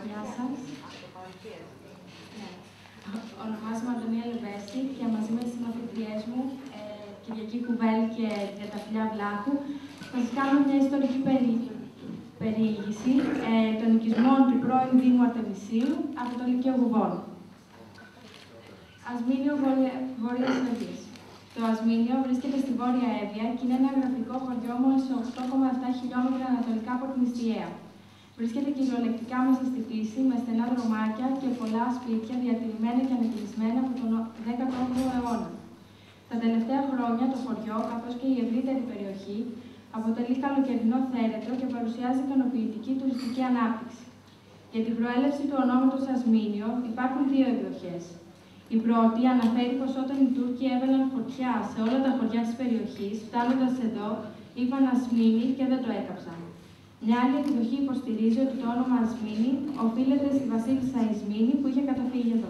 Γεια σας. Ονομάζομαι Αντωνία Λεβέση και μαζί με τις συμμαθητριές μου, Κυριακή Κουβέλη και Διαταφυλιά Βλάχου, θα σας κάνω μια ιστορική περιήγηση των οικισμών του πρώην Δήμου Αρτεμισίου από το Λυκείο Γουβών. Ασμήνιο Βόρειας Σερβίας. Το Ασμήνιο βρίσκεται στη Βόρεια Εύβοια και είναι ένα γραφικό χωριό μόλις 8,7 χιλιόμετρα ανατολικά από την Ιστιαία. Βρίσκεται κυριολεκτικά μέσα στη φύση, με στενά δρομάκια και πολλά σπίτια διατηρημένα και ανεκκλεισμένα από τον 18ο αιώνα. Τα τελευταία χρόνια το χωριό, καθώς και η ευρύτερη περιοχή, αποτελεί καλοκαιρινό θέρετρο και παρουσιάζει ικανοποιητική τουριστική ανάπτυξη. Για την προέλευση του ονόματος Ασμήνιο υπάρχουν δύο εκδοχές. Η πρώτη αναφέρει πως όταν οι Τούρκοι έβαλαν φωτιά σε όλα τα χωριά της περιοχής, φτάνοντας εδώ, είπαν Ασμήνι και δεν το έκαψαν. Μια άλλη εκδοχή υποστηρίζει ότι το όνομα Ασμήνι οφείλεται στη βασίλισσα Ισμήνη που είχε καταφύγει εδώ.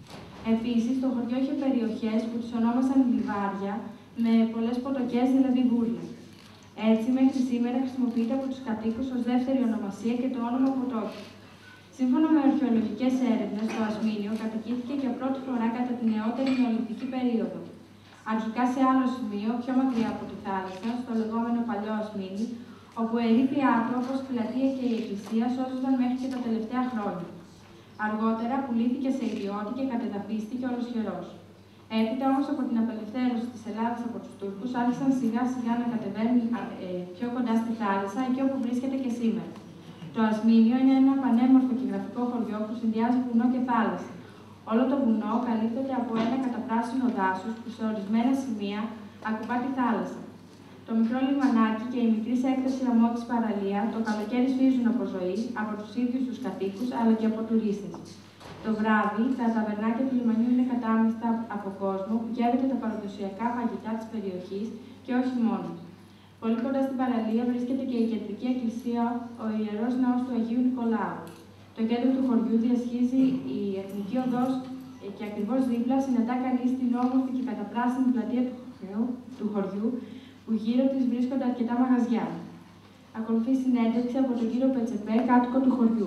Επίσης, το χωριό είχε περιοχές που τις ονόμασαν λιβάρια, με πολλές ποτοκές, δηλαδή βούρλες. Έτσι, μέχρι σήμερα χρησιμοποιείται από τους κατοίκους ως δεύτερη ονομασία και το όνομα Ποτόκι. Σύμφωνα με αρχαιολογικές έρευνες, το Ασμήνιο κατοικήθηκε για πρώτη φορά κατά την νεότερη νεολιθική περίοδο. Αρχικά σε άλλο σημείο, πιο μακριά από τη θάλασσα, στο λεγόμενο Παλιό Ασμήνι, όπου ερείπια του όπως η πλατεία και η εκκλησία σώζονταν μέχρι και τα τελευταία χρόνια. Αργότερα πουλήθηκε σε ιδιώτη και κατεδαφίστηκε ολοσχερός. Έπειτα όμως από την απελευθέρωση της Ελλάδας από τους Τούρκους, άρχισαν σιγά σιγά να κατεβαίνουν πιο κοντά στη θάλασσα, εκεί όπου βρίσκεται και σήμερα. Το Ασμήνιο είναι ένα πανέμορφο και γραφικό χωριό που συνδυάζει βουνό και θάλασσα. Όλο το βουνό καλύπτεται από ένα καταπράσινο δάσος που σε ορισμένα σημεία ακουπά τη θάλασσα. Το μικρό λιμανάκι και η μικρή σε έκταση αμό της παραλία το καλοκαίρι σφίζουν από ζωή, από τους ίδιους τους κατοίκους αλλά και από τουρίστες. Το βράδυ, τα ταβερνάκια του λιμανιού είναι κατάμειστα από κόσμο που γεύεται τα παραδοσιακά φαγητά της περιοχής και όχι μόνο. Πολύ κοντά στην παραλία βρίσκεται και η κεντρική εκκλησία, ο Ιερός Ναός του Αγίου Νικολάου. Το κέντρο του χωριού διασχίζει η Εθνική Οδός και ακριβώς δίπλα συναντά κανείς την όμορφη και καταπράσινη πλατεία του χωριού, που γύρω της βρίσκονται αρκετά μαγαζιά. Ακολουθεί συνέντευξη από τον κύριο Πετσεπέ, κάτοικο του χωριού.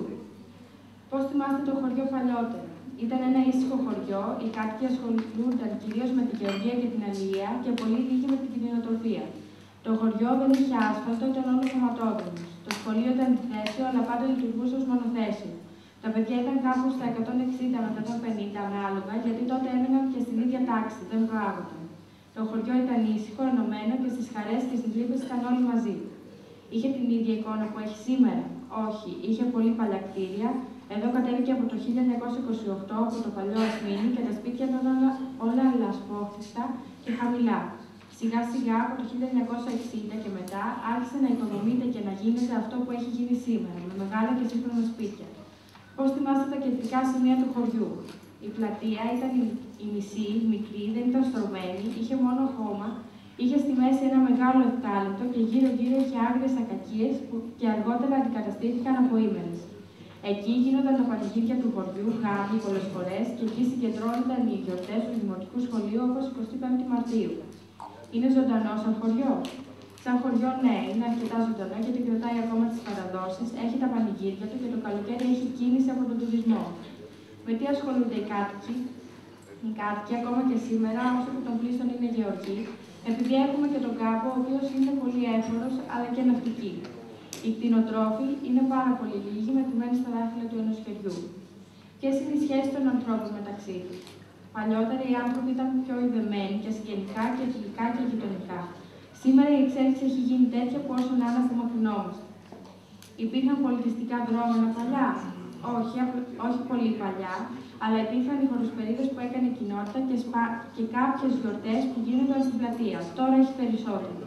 Πώς θυμάστε το χωριό παλιότερα? Ήταν ένα ήσυχο χωριό, οι κάτοικοι ασχολούνταν κυρίως με τη γεωργία και την αλληλεία και πολύ λίγοι με την κτηνοτροφία. Το χωριό δεν είχε άσφαλτο, ήταν όλο χωματόδρομος. Το σχολείο ήταν διθέσιο, αλλά πάντα λειτουργούσε ως μονοθέσιο. Τα παιδιά ήταν κάπου στα 160 με 150 ανάλογα, γιατί τότε έμειναν και στην ίδια τάξη, δεν προάγονταν. Το χωριό ήταν ήσυχο, ενωμένο και στις χαρές και στις λύπες ήταν όλοι μαζί. Είχε την ίδια εικόνα που έχει σήμερα? Όχι, είχε πολύ παλιά κτίρια. Εδώ κατέβηκε από το 1928 από το Παλιό Ασμήνι και τα σπίτια ήταν όλα λασπόχτιστα και χαμηλά. Σιγά σιγά από το 1960 και μετά άρχισε να οικοδομείται και να γίνεται αυτό που έχει γίνει σήμερα, με μεγάλα και σύγχρονα σπίτια. Πώς θυμάστε τα κεντρικά σημεία του χωριού? Η πλατεία ήταν η μισή, μικρή, δεν ήταν στρωμένη, είχε μόνο χώμα, είχε στη μέση ένα μεγάλο ευκάλυπτο και γύρω-γύρω είχε άγριες ακακίες που και αργότερα αντικαταστήθηκαν από ήμερες. Εκεί γίνονταν τα πανηγύρια του χωριού, γάμοι πολλές φορές και εκεί συγκεντρώνονταν οι γιορτές του Δημοτικού Σχολείου όπως 25η Μαρτίου. Είναι ζωντανό σαν χωριό? Σαν χωριό, ναι, είναι αρκετά ζωντανό γιατί κρατάει ακόμα τις παραδόσεις, έχει τα πανηγύρια του και το καλοκαίρι έχει κίνηση από τον τουρισμό. Με τι ασχολούνται οι κάτοικοι? Οι κάτοικοι ακόμα και σήμερα, όσο που τον πλήστον είναι γεωργοί, επειδή έχουμε και τον κάπο, ο οποίος είναι πολύ έφορος αλλά και ναυτικοί. Οι κτηνοτρόφοι είναι πάρα πολύ λίγοι, μετρημένοι στα δάχτυλα του ενός χεριού. Ποιες είναι οι σχέσεις των ανθρώπων μεταξύ τους? Παλιότερα οι άνθρωποι ήταν πιο ειδεμένοι και συγγενικά και φιλικά και γειτονικά. Σήμερα η εξέλιξη έχει γίνει τέτοια που όσο να είναι απομακρυνόμαστε. Υπήρχαν πολιτιστικά δρόμενα παλιά? Όχι πολύ παλιά, αλλά υπήρχαν οι χωροσπερίδες που έκανε η κοινότητα και κάποιες γιορτές που γίνονταν στην πλατεία. Τώρα έχει περισσότερο.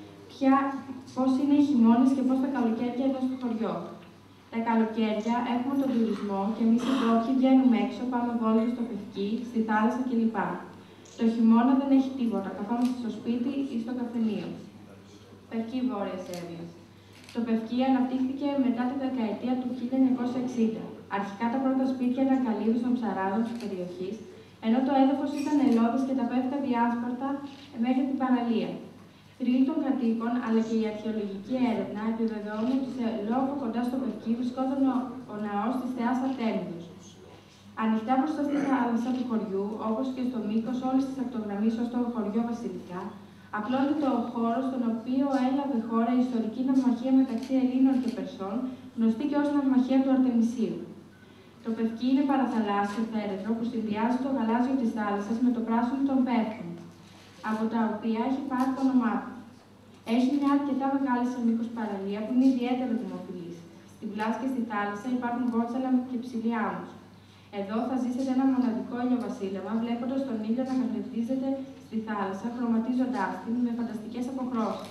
Πώς είναι οι χειμώνες και πώς τα καλοκαίρια εδώ στο χωριό? Τα καλοκαίρια έχουμε τον τουρισμό και εμείς οι ντόπιοι βγαίνουμε έξω, πάμε βόλτα στο Πευκή, στη θάλασσα κλπ. Το χειμώνα δεν έχει τίποτα, καθόμαστε στο σπίτι ή στο καφενείο. Πευκή Βόρειας Εύβοιας. Το Πευκή αναπτύχθηκε μετά τη δεκαετία του 1960. Αρχικά τα πρώτα σπίτια ήταν καλύβους των ψαράδων της περιοχής, ενώ το έδαφος ήταν ελώδης και τα πεύκα διάσπαρτα μέχρι την παραλία. Τρίλοι των κατοίκων, αλλά και η αρχαιολογική έρευνα επιβεβαιώνουν ότι σε λόγο κοντά στο Πευκή βρισκόταν ο ναός της θεάς Αρτέμισης. Αρτέμιδος. Ανοιχτά μπροστά στη θάλασσα του χωριού, όπως και στο μήκος όλης της ακτογραμμής ως το χωριό Βασιλικά, απλώνεται ο χώρος στον οποίο έλαβε χώρα η ιστορική ναυμαχία μεταξύ Ελλήνων και Περσών, γνωστή και ως ναυμαχία του Αρτεμισίου. Το Πευκή είναι παραθαλάσσιο θέρετρο που συνδυάζει το γαλάζιο της θάλασσας με το πράσινο των πεύκων, από τα οποία έχει πάρει το όνομά του. Έχει μια αρκετά μεγάλη σε μήκος παραλία που είναι ιδιαίτερα δημοφιλής. Στην πλάση και στη θάλασσα υπάρχουν βότσαλα και ψηλή άμμος. Εδώ θα ζήσετε ένα μοναδικό ηλιοβασίλεμα, βλέποντας τον ήλιο να καθρεφτίζεται στη θάλασσα, χρωματίζοντάς την με φανταστικές αποχρώσεις.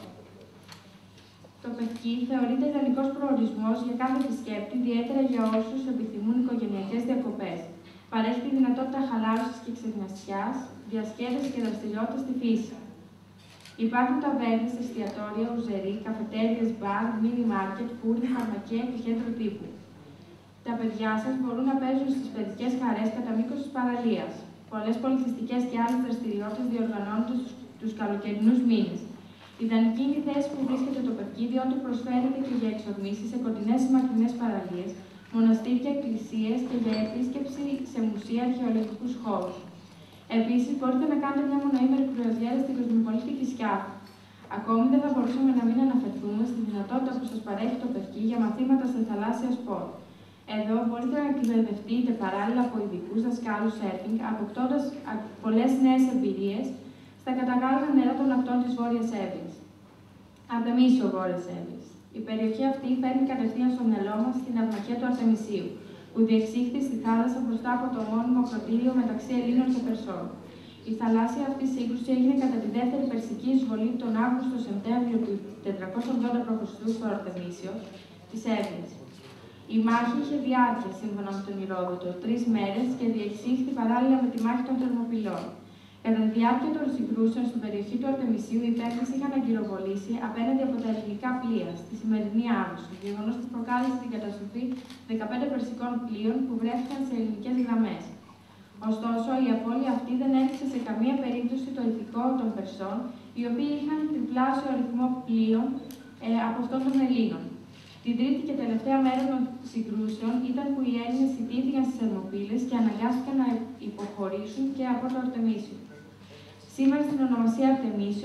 Το Πευκή θεωρείται ιδανικός προορισμός για κάθε επισκέπτη, ιδιαίτερα για όσους επιθυμούν οικογενειακές διακοπές. Παρέχει τη δυνατότητα χαλάρωσης και ξεγνασιάς, διασκέδασης και δραστηριότητα στη φύση. Υπάρχουν ταβέρνες, εστιατόρια, ουζερί, καφετέριες, μπαρ, μίνι μάρκετ, φούρνοι, φαρμακεία και κέντρο τύπου. Τα παιδιά σας μπορούν να παίζουν στις παιδικές χαρές κατά μήκος της παραλίας. Πολλές πολιτιστικές και άλλες δραστηριότητες διοργανώνονται τους καλοκαιρινούς μήνες. Ιδανική είναι η θέση που βρίσκεται το Πευκή, διότι προσφέρεται και για εξορμήσεις σε κοντινές ή μακρινές παραλίες, μοναστήρια, εκκλησίες και για επίσκεψη σε μουσεία, αρχαιολογικούς χώρους. Επίσης, μπορείτε να κάνετε μια μονοήμερη κρουαζιέρα στην Κοσμοπολίτη Κισκιάθου. Ακόμη δεν θα μπορούσαμε να μην αναφερθούμε στη δυνατότητα που σας παρέχει το Πευκή για μαθήματα σε θαλάσσια σπορ. Εδώ μπορείτε να εκπαιδευτείτε παράλληλα από ειδικούς δασκάλους σέρφινγκ, αποκτώντας πολλές νέες εμπειρίες στα κατακάλυνα νερά των ακτών της Βόρειας Εύβοιας. Αρτεμίσιο Βόρειας Εύβοιας. Η περιοχή αυτή φέρνει κατευθείαν στο μυαλό μας την ναυμαχία του Αρτεμισίου, που διεξήχθη στη θάλασσα μπροστά από το μόνιμο ακροτήριο μεταξύ Ελλήνων και Περσών. Η θαλάσσια αυτή σύγκρουση έγινε κατά τη δεύτερη περσική εισβολή τον Αύγουστο-Σεπτέμβριο του 480 π.Χ. στο Αρτεμίσιο της Εύβοιας. Η μάχη είχε διάρκεια, σύμφωνα με τον Ηρόδοτο, 3 μέρες και διεξήχθη παράλληλα με τη μάχη των Θερμοπυλών. Κατά τη διάρκεια των συγκρούσεων στην περιοχή του Αρτεμισίου, οι Πέρσες είχαν αγκυροβολήσει απέναντι από τα ελληνικά πλοία στη σημερινή Άμμο, γεγονός που προκάλεσε την καταστροφή 15 περσικών πλοίων που βρέθηκαν σε ελληνικές γραμμές. Ωστόσο, η απώλεια αυτή δεν έδειξε σε καμία περίπτωση το ηθικό των Περσών, οι οποίοι είχαν τριπλάσιο αριθμό πλοίων από αυτών των Ελλήνων. Την τρίτη και τελευταία μέρα των συγκρούσεων ήταν που οι Έλληνες ιτήθηκαν στις Θερμοπύλες και αναγκάστηκαν να υποχωρήσουν και από το Αρτεμίσιο. Σήμερα την ονομασία Αρτεμίσιο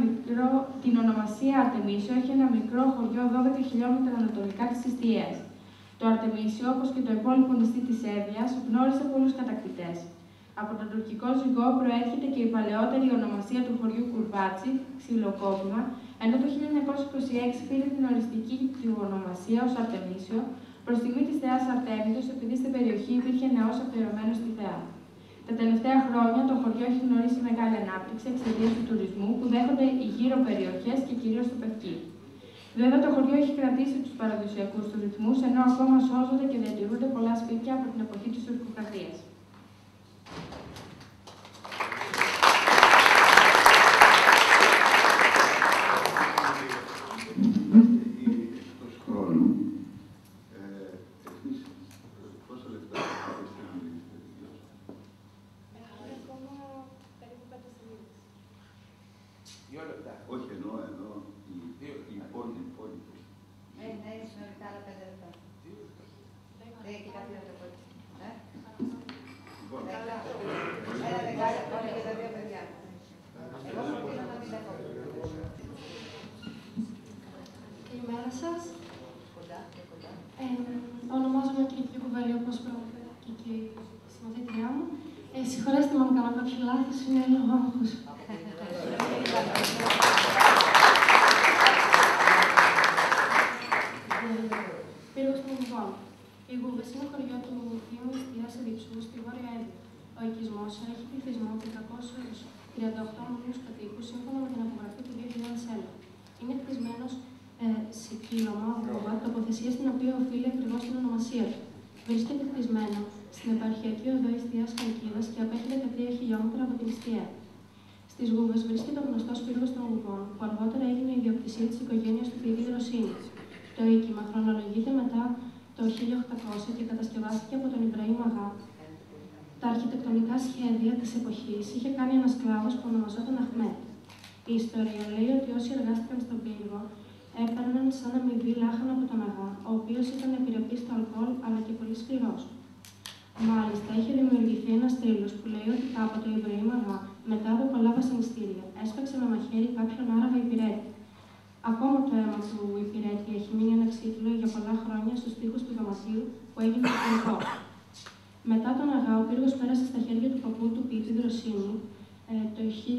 έχει ένα μικρό χωριό 12 χιλιόμετρα ανατολικά της Ιστιαίας. Το Αρτεμίσιο, όπως και το υπόλοιπο νησί της Εύβοιας, γνώρισε πολλούς κατακτητές. Από τον τουρκικό ζυγό προέρχεται και η παλαιότερη ονομασία του χωριού Κουρβάτσι, ξυλοκόπημα, ενώ το 1926 πήρε την οριστική του ονομασία ως Αρτεμίσιο, προς τιμή της θεάς Αρτέμιδος, επειδή στην περιοχή υπήρχε νεός αφιερωμένος στη θεά. Τα τελευταία χρόνια το χωριό έχει γνωρίσει μεγάλη ανάπτυξη εξαιτίας του τουρισμού που δέχονται οι γύρω περιοχές και κυρίως το Πευκή. Βέβαια, το χωριό έχει κρατήσει τους παραδοσιακούς του ρυθμούς, ενώ ακόμα σώζονται και διατηρούνται πολλά σπίτια από την εποχή της τουρκοκρατίας. Όχι, εννοώ η πόλη. Ναι, συνολικά άλλα 5 λεπτά. Δεν έχει κάτι να το πω. Ένα δεκάλεπτο όλοι και τα 2 παιδιά. Εγώ προτείνω να μην τα πω. Καλημέρα σας. Κοντά. Ονομάζομαι Κυριακή Κουβέλη, όπως προανέφερε και η συμμαθήτριά μου. Συγχωρέστε με αν κάνω κάποιο λάθος, είναι λόγω άγχους. Πύργος των Γουβών. Οι Γούβες είναι χωριό του Δήμου Ιστιαίας Ερυψού στη Βόρεια Εύβοια. Ο οικισμός έχει πληθυσμό 438 μόνιμους κατοίκους σύμφωνα με την απογραφή του 2001. Είναι χτισμένος σε κύλωμα βούβα, τοποθεσία στην οποία οφείλει ακριβώς την ονομασία του. Βρίσκεται χτισμένο στην επαρχιακή οδό Ιστιαίας Χαλκίδας και απέχει 13 χιλιόμετρα από την Ιστιαία. Στις Γούβες βρίσκεται ο γνωστός πύργος των Γουβών, που αργότερα έγινε η ιδιοκτησία της οικογένειας του Πηγή Ρωσίνη. Το οίκημα χρονολογείται μετά το 1800 και κατασκευάστηκε από τον Ιμπραήμ Αγά. Τα αρχιτεκτονικά σχέδια της εποχής είχε κάνει ένας σκλάβος που ονομαζόταν Αχμέτ. Η ιστορία λέει ότι όσοι εργάστηκαν στον πύργο έπαιρναν σαν αμοιβή λάχανα από τον Αγά, ο οποίος ήταν επιρρεπής στο αλκοόλ αλλά και πολύ σκληρός. Μάλιστα, είχε δημιουργηθεί ένας τρίλος που λέει ότι κάποτε ο Ιμπραήμ Αγά, μετά από πολλά βασανιστήρια, έσφαξε με μαχαίρι κάποιον Άραβα υπηρέτη. Ακόμα το αίμα του υπηρέτη έχει μείνει αναξίτηλο για πολλά χρόνια στους τοίχους του δωματίου που έγινε ιστορικό. Μετά τον Αγά, ο πύργος πέρασε στα χέρια του παππού του ποιητή Δροσίνη το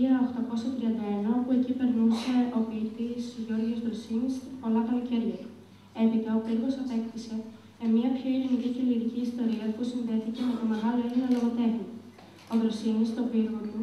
1831, όπου εκεί περνούσε ο ποιητής Γιώργος Δροσίνης πολλά καλοκαίρια του. Έπειτα, ο πύργος απέκτησε μια πιο ειρηνική και λυρική ιστορία που συνδέθηκε με το μεγάλο Έλληνα λογοτέχνη. Ο Δροσίνης, στο πύργο του,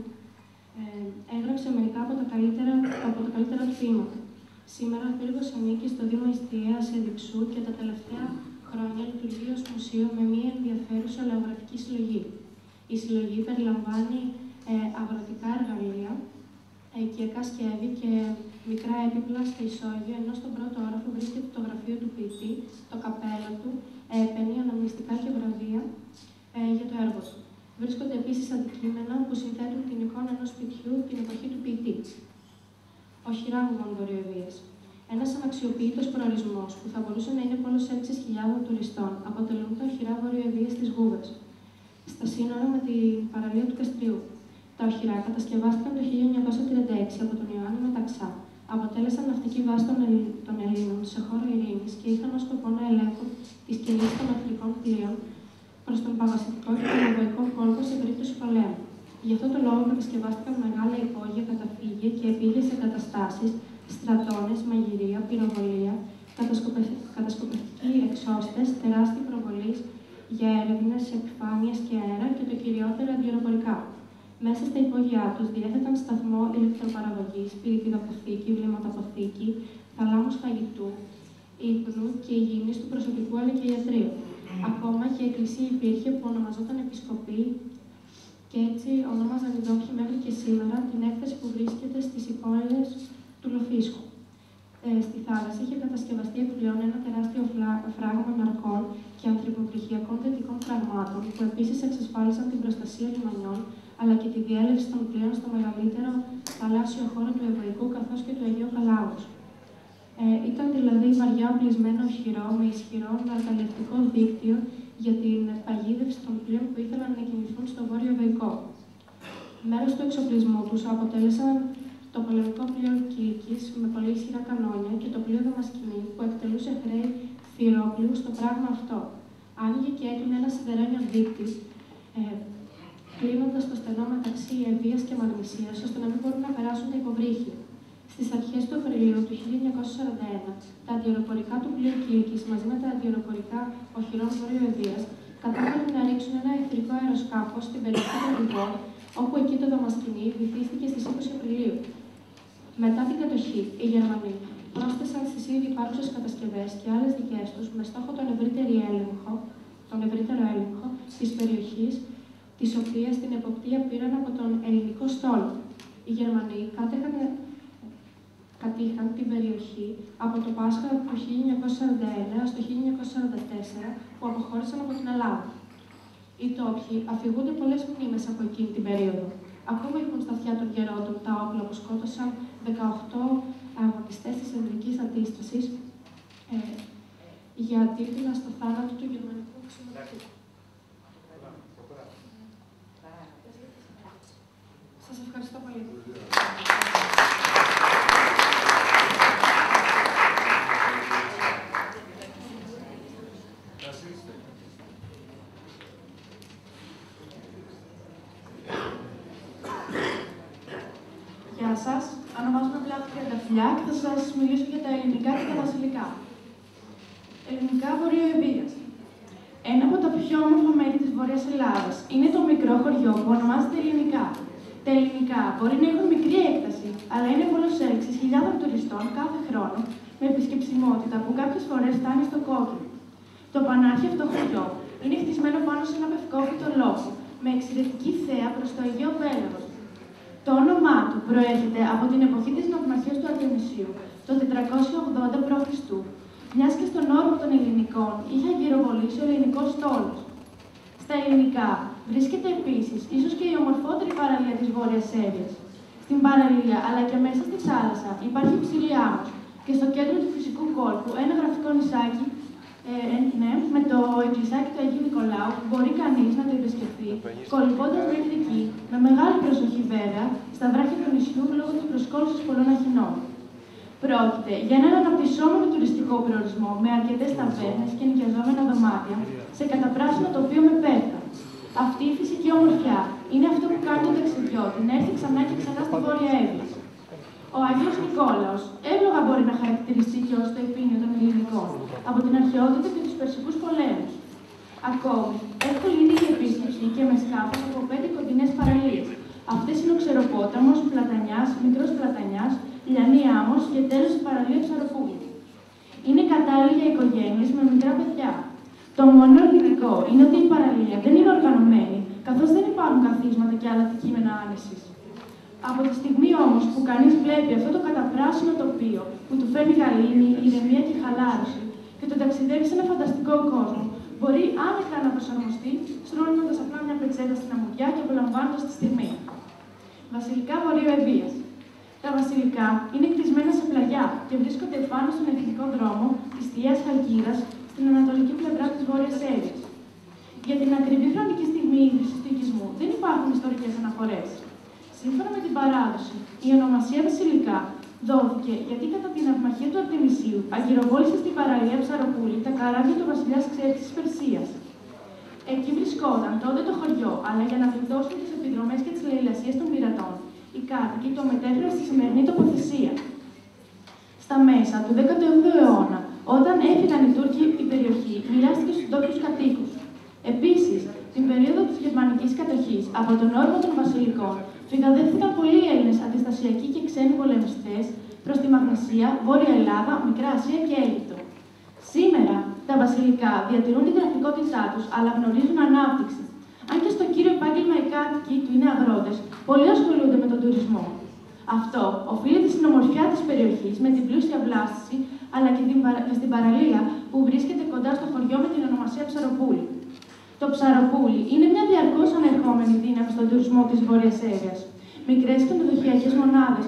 έγραψε μερικά από τα καλύτερα του ποίηματα. Σήμερα ο πύργος ανήκει στο Δήμο Ιστίας Εδιψού και τα τελευταία χρόνια λειτουργεί ως μουσείο με μια ενδιαφέρουσα λαογραφική συλλογή. Η συλλογή περιλαμβάνει αγροτικά εργαλεία, οικιακά σκεύη και μικρά έπιπλα στα ισόγεια, ενώ στον πρώτο όροφο βρίσκεται το γραφείο του ποιητή, το καπέλο του, έπαινη, αναμνηστικά και βραβεία για το έργο του. Βρίσκονται επίσης αντικείμενα που συνθέτουν την εικόνα ενός σπιτιού την εποχή του ποιητή. Ο Χειράγωγων Βορειοευβοίας. Ένας αναξιοποιητός προορισμός που θα μπορούσε να είναι πόλος έλξης χιλιάδων τουριστών αποτελούν τα οχυρά Βορειοευβοίας της Γούβας, στα σύνορα με την παραλία του Καστριού. Τα οχυρά κατασκευάστηκαν το 1936 από τον Ιωάννη Μεταξά. Αποτέλεσαν ναυτική βάση των Ελλήνων σε χώρο ειρήνης και είχαν ως σκοπό να ελέγχουν τις κινήσεις των εχθρικών πλοίων προς τον παγασιτικό και τον ευωικό κόλπο σε περίπτωση πολέμου. Γι' αυτό το λόγο κατασκευάστηκαν μεγάλα υπόγεια, καταφύγια και επίγειες εγκαταστάσεις, στρατώνες, μαγειρία, πυροβολία, κατασκοπευτικοί εξώστες, τεράστιοι προβολείς για έρευνες επιφάνειας και αέρα και το κυριότερο αντιεροπορικά. Μέσα στα υπόγειά τους διέθεταν σταθμό ηλεκτροπαραγωγής, πυρητιδαποθήκη, βληματαποθήκη, θαλάμους φαγητού, ύπνου και υγιεινής του προσωπικού αλλά και ιατρείου. Ακόμα και η εκκλησία υπήρχε που ονομαζόταν Επισκοπή και έτσι ονόμαζαν οι δόχοι μέχρι και σήμερα την έκταση που βρίσκεται στις υπόλοιπες του Λοφίσκου. Στη θάλασσα είχε κατασκευαστεί επιπλέον ένα τεράστιο φράγμα ναρκών και ανθρωποπτυχιακών δυτικών φραγμάτων, που επίσης εξασφάλισαν την προστασία λιμανιών, αλλά και τη διέλευση των πλοίων στο μεγαλύτερο θαλάσσιο χώρο του Ευωικού καθώς και του Αιγαίου Καλάβους. Ήταν δηλαδή βαριά οπλισμένο οχυρό με ισχυρό ναυτιλιακό δίκτυο για την παγίδευση των πλοίων που ήθελαν να κινηθούν στο Βόρειο Ευωικό. Μέρος του εξοπλισμού τους αποτέλεσαν το πολεμικό πλοίο Κίλκης με πολύ ισχυρά κανόνια και το πλοίο Δαμασκηνή που εκτελούσε χρέη θηρόπλοιου στο πράγμα αυτό. Άνοιγε και έκλεινε ένα σιδερένιο δείκτη, κλείνοντας το στενό μεταξύ Ευβοίας και Μαγνησίας, ώστε να μην μπορούν να περάσουν τα υποβρύχια. Στις αρχές του Απριλίου του 1941, τα αντιεροπορικά του πλοίου Κίλκης μαζί με τα αντιεροπορικά οχυρών Βορειοευβοίας κατάφεραν να ρίξουν ένα εχθρικό αεροσκάφο στην περιοχή των Λιβών, όπου εκεί το Δαμασκηνή βυθίστηκε στις 20 Απριλίου. Μετά την κατοχή, οι Γερμανοί πρόσθεσαν στις ήδη υπάρχουσες κατασκευές και άλλες δικές τους με στόχο τον ευρύτερο έλεγχο της περιοχής, της οποίας την εποπτεία πήραν από τον ελληνικό στόλο. Οι Γερμανοί κατήχαν την περιοχή από το Πάσχα του 1941 στο 1944, που αποχώρησαν από την Ελλάδα. Οι τόπιοι αφηγούνται πολλές μνήμες από εκείνη την περίοδο. Ακόμα έχουν στα αυτιά των γερόντων τα όπλα που σκότωσαν 18 αγωνιστές της Ενδρικής Αντίστασης για αντίπεινα στο θάνατο του γερμανικού αξιωματικού. Σας ευχαριστώ πολύ. Γεια σας, ονομάζομαι Πλάτη Τριανταφυλιά και θα σας μιλήσω για τα ελληνικά και τα βασιλικά. Ελληνικά Βορειοευβοίας. Ένα από τα πιο όμορφα μέρη της Βόρειας Ελλάδας είναι το μικρό χωριό που ονομάζεται Ελληνικά. Τα ελληνικά μπορεί να έχουν μικρή έκταση, αλλά είναι πόλος έλξης χιλιάδων τουριστών κάθε χρόνο με επισκεψιμότητα που κάποιες φορές φτάνει στο κόκκινο. Το πανάρχη αυτό χωριό είναι χτισμένο πάνω σε ένα πευκόφυτο λόφο με εξαιρετική θέα προς το Αιγαίο Πέλαγος. Το όνομά του προέρχεται από την εποχή της ναυμαχίας του Αντιονυσίου, το 480 π.Χ., μιας και στον όρμο των Ελληνικών είχε γυροβολήσει ο ελληνικός στόλος. Στα Ελληνικά βρίσκεται επίσης ίσως και η ομορφότερη παραλία της Βόρειας Εύβοιας. Στην παραλία αλλά και μέσα στη θάλασσα υπάρχει υψηλή άμμος και στο κέντρο του φυσικού κόλπου ένα γραφικό νησάκι Ναι, με το εκκλησάκι του Αγίου Νικολάου μπορεί κανείς να το επισκεφθεί, κολυμπώντας μέχρι εκεί, με μεγάλη προσοχή βέβαια, στα βράχια του νησιού λόγω της προσκόλλησης πολλών αχινών. Πρόκειται για έναν αναπτυσσόμενο τουριστικό προορισμό με αρκετές ταβέρνες και νοικιαζόμενα δωμάτια σε καταπράσινο τοπίο με πέτρα. Αυτή η φυσική ομορφιά είναι αυτό που κάνει τον ταξιδιώτη να έρθει ξανά και ξανά στη Βόρεια Εύβοια. Ο Άγιος Νικόλαος εύλογα μπορεί να χαρακτηριστεί και ως το υπήνιο των Ελληνικών, από την αρχαιότητα και τους Περσικούς πολέμους. Ακόμη, εύκολη είναι η επίσκεψη και με σκάφος από 5 κοντινές παραλίες. Αυτές είναι ο Ξεροπόταμος, Πλατανιάς, Μικρός Πλατανιάς, Λιανή Άμμος και τέλος η παραλία Ψαροπούλη. Είναι κατάλληλη για οικογένειες με μικρά παιδιά. Το μόνο αρνητικό είναι ότι η παραλία δεν είναι οργανωμένη, καθώς δεν υπάρχουν καθίσματα και άλλα αντικείμενα άνεσης. Από τη στιγμή όμως που κανείς βλέπει αυτό το καταπράσινο τοπίο που του φέρνει γαλήνη, ηρεμία και χαλάρωση και το ταξιδεύει σε ένα φανταστικό κόσμο, μπορεί άνετα να προσαρμοστεί, στρώνοντας απλά μια πετσέτα στην αμμουδιά και απολαμβάνοντας τη στιγμή. Βασιλικά Βορείου Εββοίας. Τα βασιλικά είναι κτισμένα σε πλαγιά και βρίσκονται πάνω στον εθνικό δρόμο της Θείας Χαλκίδας στην ανατολική πλευρά της Βόρειας Εύβοιας. Για την ακριβή χρονική στιγμή ίδρυσης του οικισμού δεν υπάρχουν ιστορικές αναφορές. Σύμφωνα με την παράδοση, η ονομασία Βασιλικά δόθηκε γιατί κατά την αυμαχία του Αρτεμισίου αγκυροβόλησε στην παραλία Ψαροπούλη τα καράβια του βασιλιάς Ξέρξης της Περσίας. Εκεί βρισκόταν τότε το χωριό, αλλά για να γλιτώσουν τις επιδρομές και τις λαιλασίες των πειρατών, οι κάτοικοι το μετέφεραν στη σημερινή τοποθεσία. Στα μέσα του 18ου αιώνα, όταν έφυγαν οι Τούρκοι η περιοχή, μοιράστηκε στους ντόπιους κατοίκους. Επίσης, την περίοδο της γερμανικής κατοχής από τον όρμο των Βασιλικών, φυγαδεύτηκαν πολλοί Έλληνες αντιστασιακοί και ξένοι πολεμιστές προς τη Μαγνησία, Βόρεια Ελλάδα, Μικρά Ασία και Αίγυπτο. Σήμερα, τα βασιλικά διατηρούν την γραφικότητά τους, αλλά γνωρίζουν ανάπτυξη. Αν και στο κύριο επάγγελμα οι κάτοικοι του είναι αγρότες, πολλοί ασχολούνται με τον τουρισμό. Αυτό οφείλεται στην ομορφιά της περιοχής, με την πλούσια βλάστηση, αλλά και στην παραλία που βρίσκεται κοντά στο χωριό με την ονομασία Ψαροπούλη. Το Ψαροπούλη είναι μια διαρκώς ανερχόμενη δύναμη στον τουρισμό της Βόρειας Εύβοιας. Μικρές ξενοδοχειακές μονάδες,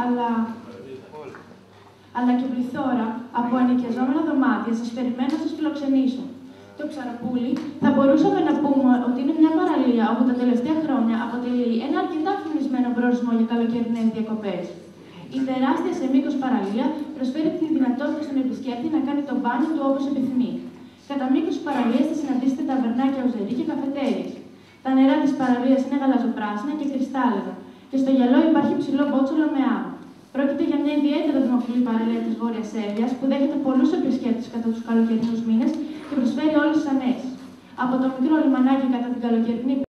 αλλά και πληθώρα από ενοικιαζόμενα δωμάτια σας περιμένουν να σας φιλοξενήσουν. Το Ψαροπούλη θα μπορούσαμε να πούμε ότι είναι μια παραλία όπου τα τελευταία χρόνια αποτελεί ένα αρκετά φημισμένο προορισμό για καλοκαιρινές διακοπές. Η τεράστια σε μήκος παραλία προσφέρει τη δυνατότητα στον επισκέπτη να κάνει το μπάνιο του όπως επιθυμεί. Κατά μήκος της παραλίας θα συναντήσετε ταβερνάκια, οζερί και καφετέριες. Τα νερά της παραλίας είναι γαλαζοπράσινα και κρυστάλλινα, και στο γυαλό υπάρχει ψηλό μπότσολο με άμμο. Πρόκειται για μια ιδιαίτερα δημοφιλή παραλία της Βόρειας Εύβοιας που δέχεται πολλούς επισκέπτες κατά τους καλοκαιρινούς μήνες και προσφέρει όλες τις ανέσεις. Από το μικρό λιμανάκι κατά την καλοκαιρινή